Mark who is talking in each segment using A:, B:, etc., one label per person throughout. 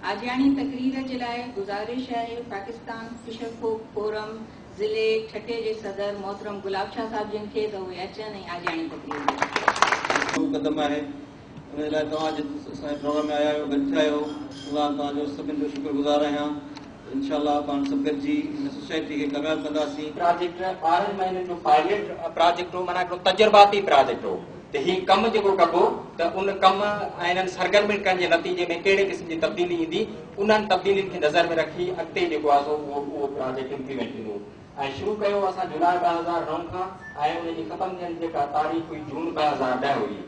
A: आजियानी तकरीर जे लाइ गुज़ारिश है पाकिस्तान फिशर फोक फोरम ज़िले ठठे जे सदर मोहतरम गुलाब शाह साहब जिन खे त उहे अचनि ऐं आजियानी तकरीर
B: कदम आहे उन लाइ तव्हां असांजे प्रोग्राम में आया आहियो गॾु थिया आहियो अल्लाह तव्हांजो सभिनि जो शुक्रगुज़ार आहियां। इंशाअल्लाह पाण सभु गॾिजी हिन सोसाइटी खे कामयाबु कंदासीं।
C: प्रोजेक्ट 12 महीननि जो पायलट प्रोजेक्ट हो, माना हिकिड़ो तजुर्बाती प्रोजेक्ट हो त हीउ कमु जेको कबो त उन कम ऐं इन्हनि सरगर्मियुनि करण जे नतीजे में कहिड़े क़िस्म जी तब्दीली ईंदी, उन्हनि तब्दीलियुनि खे नज़र में रखी अॻिते जेको आहे उहो प्रोजेक्ट इम्प्लीमेंट थींदो ऐं शुरू कयो असां जुलाई 2009 खां ऐं उनजी ख़तमु थियण जेका तारीख़ हुई जून 2010 हुई।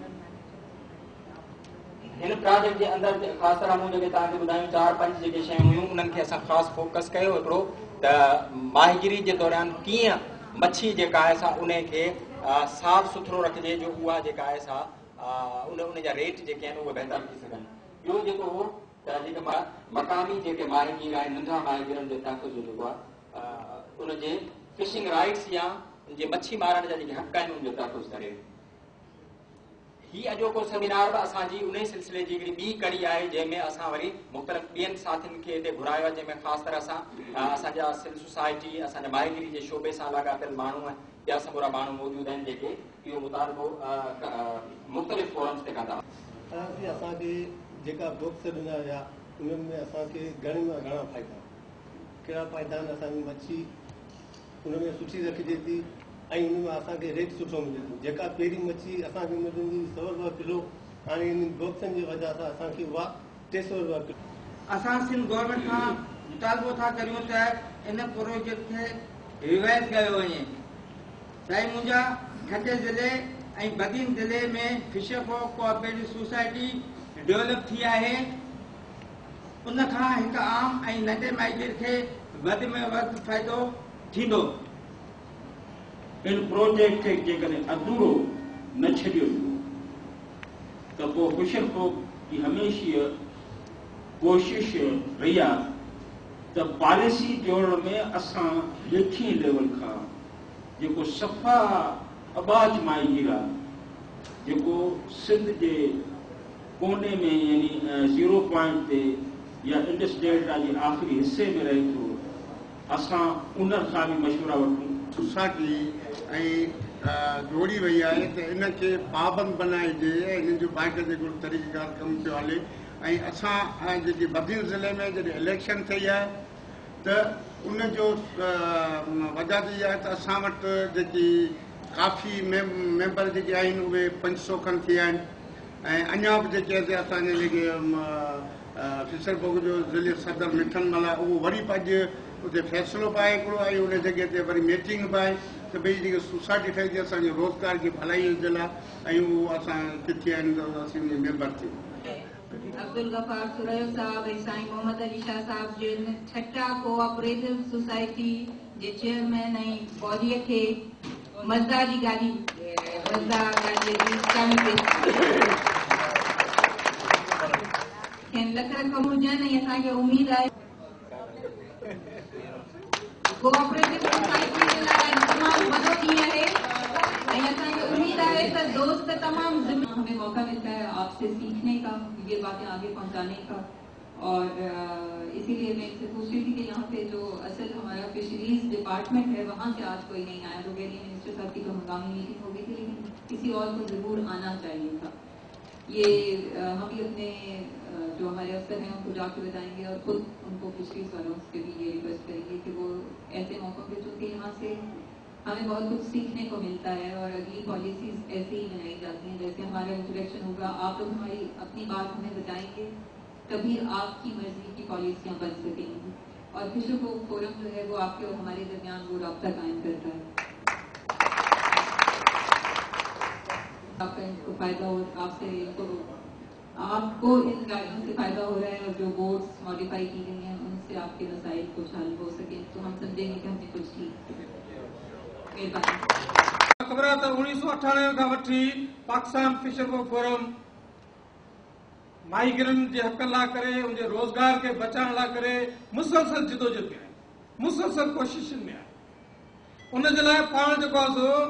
C: हिन प्रोजेक्ट जे अंदरि ख़ासि तरह मूं जेके तव्हांखे ॿुधायूं 4-5 जेके शयूं हुयूं उन्हनि खे असां ख़ासि फोकस कयो। हिकिड़ो त माहिगिरी जे दौरान कीअं मच्छी जेका आहे सा उन खे साफ़ सुथरो रखिजे जो उहा जेका आहे सा उन जा रेट जेके आहिनि उहे बहितर थी सघनि। ॿियो जेको हो त जेके मक़ामी जेके माहिगीर आहिनि नंढा माहिगीरनि जे तहफ़ुज़ जो जेको आहे उनजे फिशिंग राइट्स या उनजे मच्छी मारण जा जेके हक़ आहिनि उनजो तहफ़ुज़ करे। ही अॼोको सेमिनार बि असांजी उन सिलसिले जी हिकिड़ी ॿी कड़ी आहे जंहिंमें असां वरी मुख़्तलिफ़ ॿियनि साथियुनि खे हिते घुरायो आहे, जंहिंमें ख़ासि तरह सां असांजा सिंध सोसाइटी असांजा माहिगिरी जे शोबे सां लाॻापियल माण्हू ऐं ॿिया समूरा माण्हू मौजूदु आहिनि जेके इहो मुतालबो मुख़्तलिफ़ फोरम्स ते कंदा।
D: असांखे जेका बुक्स ॾिना हुया उन्हनि में असांखे घणे में घणा फ़ाइदा, कहिड़ा फ़ाइदा आहिनि। असांजी मच्छी उनमें सुठी रखिजे थी ऐं उनमें असांखे रेट सुठो मिले थो। जेका पहिरीं मच्छी असांखे मिलंदी 100 रुपया किलो, हाणे इन बॉक्सनि जी वजह सां असांखे उहा 300 रुपया किलो।
E: असां सिंध गवर्नमेंट खां मुतालबो था करियूं त इन प्रोजेक्ट खे रिवाइज कयो वञे। साईं मुंहिंजा ठठे ज़िले ऐं बदीन ज़िले में fisher folk cooperative society develop थी आहे। उन खां हिकु आम ऐं नंढे माइगिर खे वधि में वधि फ़ाइदो थींदो।
F: इन प्रोजेक्ट खे जेकॾहिं अधूरो न छॾियो त पोइ फिशर फोक जी हमेशह कोशिश रही आहे त पॉलिसी जोड़ण में असां लेखी लेवल खां जेको सफ़ा आबाज माहिगीर आहे जेको सिंध जे कोने में यानी 0 पॉइंट ते या इंडस डेल्टा जे आख़िरी हिस्से में रहे थो, असां उन खां बि मशवरा वठूं।
G: सोसाइटी ऐं जोड़ी वई आहे त इनखे पाबंद बनाइजे ऐं हिन जो बाक़ाइदे तरीक़ेकार कमु पियो हले। ऐं असां जेके बदीन ज़िले में जॾहिं इलेक्शन थी आहे त उनजो वजह त इहा आहे त असां वटि जेकी काफ़ी मेंबर जेके आहिनि उहे 500 खनि थी विया आहिनि ऐं अञा बि जेके असांजे जेके फिशर फोक जो ज़िले सदर मिठन मला उहो वरी अॼु उते फ़ैसिलो पाए हिकिड़ो ऐं उन जॻह ते वरी मीटिंग बि आहे त भई जेके सोसाइटी ठही असांजे रोज़गार जी भलाई जे लाइ ऐं उहो असां किथे आहिनि त असीं उन मेंबर थियूं।
A: अब्दुल गफ़ार सुरैयो साहब ऐं साईं मोहम्मद अली शाह साहब जिन ठट्टा कोऑपरेटिव सोसाइटी जे चेयरमैन ऐं बॉडीअ खे मज़दा जी गाॾी लख लख हुजनि ऐं असांखे उमेद आहे कोऑपरेटिव सोसाइटी जे लाइ तमामु वॾो ॾींहुं आहे ऐं असांखे उमेद आहे त दोस्त तमामु हमें मौका मिलता है आपसे सीखने का, ये बातें आगे पहुंचाने का। और इसीलिए मैं इससे पूछ रही थी कि यहाँ पे जो असल हमारा फिशरीज डिपार्टमेंट है वहाँ से आज कोई नहीं आया। लोग मिनिस्टर साहब की तो हंगामी मीटिंग हो गई थी, लेकिन किसी और को जरूर आना चाहिए था। ये हम भी अपने जो हमारे अफसर हैं उनको जाके बताएंगे और खुद उनको फिशरीज वालों से भी ये रिक्वेस्ट करेंगे कि वो ऐसे मौकों पे चूँकि यहाँ से हमें बहुत कुछ सीखने को मिलता है और अगली पॉलिसीज ऐसे ही बनाई जाती हैं। जैसे हमारा इंट्रोडक्शन होगा, आप लोग हमारी अपनी बात हमें बताएंगे, तभी आपकी मर्जी की पॉलिसियाँ बन सकेंगी। और फिशर फोक फोरम जो है वो आपके और हमारे दरमियान वो राब्ता कायम करता है। आपका इनको फायदा हो, आपको इन गाड़ियों से फायदा हो रहा है और जो बोर्ड्स मॉडिफाई की गई हैं उनसे आपके मसाइल कुछ हल हो सके तो हम समझेंगे कि हमने कुछ ठीक।
E: ख़बर आहे त 1998 खां वठी पाकिस्तान फिशर फोक फोरम माहिगिरनि जे हक़नि लाइ करे उनजे रोज़गार खे बचाइण लाइ करे मुसलसल जिदोजहद में आहे, मुसलसल कोशिशुनि में आहे। उन जे लाइ पाण जेको आहे सो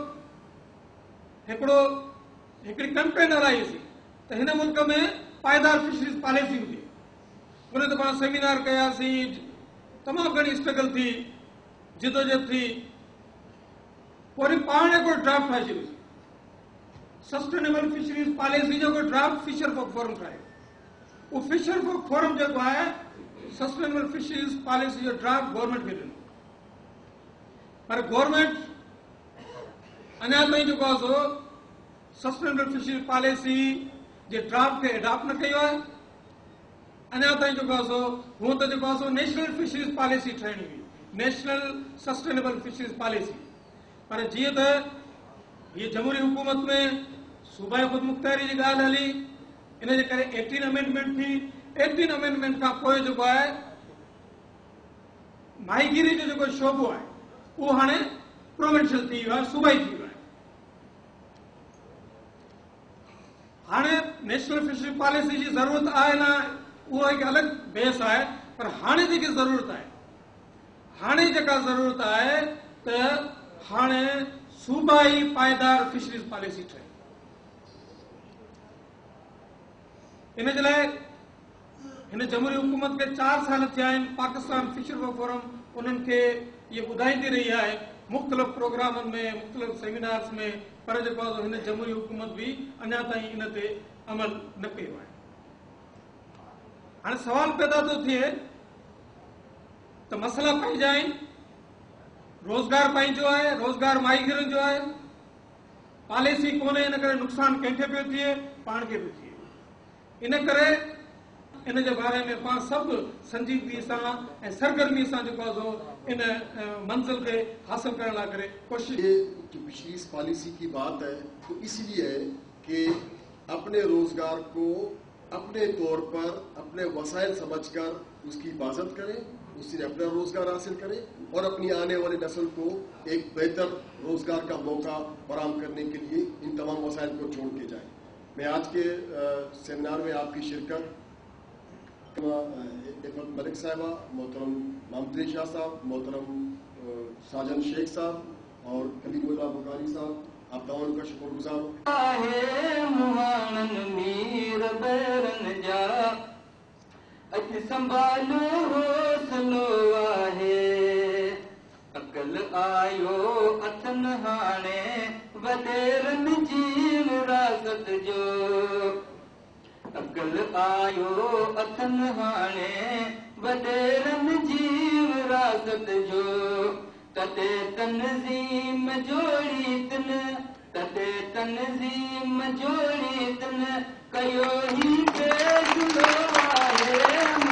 E: हिकिड़ी कंपेन हलाईसीं त हिन मुल्क में पायदार फिशरीज पॉलिसी हुजे
H: उन ते पाण सेमिनार कयासीं, तमामु घणी स्ट्रगल थी, जिदोजहद थी, वरी पाण कोई ड्राफ्ट ठाहे छॾियोसीं सस्टेनेबल फिशरीज पॉलिसी जो कोई ड्राफ्ट फिशर फोक फोरम ठाहे। वो फिशर फोक फोरम जेको आहे सस्टेनेबल फिशरीज पॉलिसी जो ड्राफ्ट गवर्नमेंट खे ॾिनो, पर गवर्नमेंट अञा ताईं जेको आहे सो सस्टेनेबल फिशरीज पॉलिसी जे ड्राफ्ट खे एडॉप्ट न कयो आहे। अञा ताईं जेको आहे सो हूअं त जेको आहे सो नेशनल फिशरीज पॉलिसी ठाहिणी हुई, नेशनल सस्टेनेबल फिशरीज पॉलिसी, पर जीअं त हीअ जमहूरी हुकूमत में सूबाई ख़ुद मुख्तारी जी ॻाल्हि हली, इन जे करे 18 अमेंडमेंट थी। 18 अमेंडमेंट खां पोइ जेको आहे माहीगीरी जो जेको शोबो आहे उहो हाणे प्रोविंशियल थी वियो आहे, सूबाई थी वियो आहे। हाणे नेशनल फिशरी पॉलिसी जी ज़रूरत आहे न, उहो हिकु अलॻि बेस आहे, पर हाणे जेकी ज़रूरत आहे, हाणे जेका ज़रूरत आहे त हाणे सूबाई पायदार फिशरीज पॉलिसी ठहे। इन जे लाइ हिन जमहूरी हुकूमत खे 4 साल थिया आहिनि। पाकिस्तान फिशर फोरम उन्हनि खे इहे ॿुधाईंदी रही आहे मुख़्तलिफ़ प्रोग्रामनि में, मुख़्तलिफ़ सेमिनार्स में, पर जेको आहे हिन जमहूरी हुकूमत बि अञा ताईं इन ते अमल न कयो आहे। हाणे सवाल पैदा थो थिए त मसइला पंहिंजा आहिनि, रोज़गार पंहिंजो आहे, रोज़गार माहीगीरनि जो आहे, पॉलिसी कोन्हे, इन करे नुक़सानु कंहिंखे पियो थिए, पाण खे पियो थिए। इन करे इन जे बारे में पाण सभु संजीदगी सां ऐं सरगर्मी सां जेको आहे सो इन मंज़िल खे हासिल करण लाइ करे कोशिश।
I: जो फिशरीज पॉलिसी की बात है तो इसलिए है कि अपने रोजगार को अपने तौर पर अपने वसाइल समझकर उसकी हिफाजत करें, उससे अपना रोजगार हासिल करें और अपनी आने वाली नस्ल को एक बेहतर रोजगार का मौका फराहम करने के लिए इन तमाम वसाइल को छोड़ के जाएं। मैं आज के सेमिनार में आपकी शिरकत इफ़त मलिक साहिबा, मोहतरम मामदे शाह साहब, मोहतरम साजन शेख साहब और कलीमुल्लाह बुखारी साहब, आप तमाम का शुक्रगुजार हूँ।
E: अकल आयो अथन हाणे वडेरन जी विरासत जो, अकल आयो अथन हाणे वडेरन जी विरासत जो, तते तनज़ीम जोड़ी तन, तते तनज़ीम जोड़ी तन, कयो ही फैसलो आहे।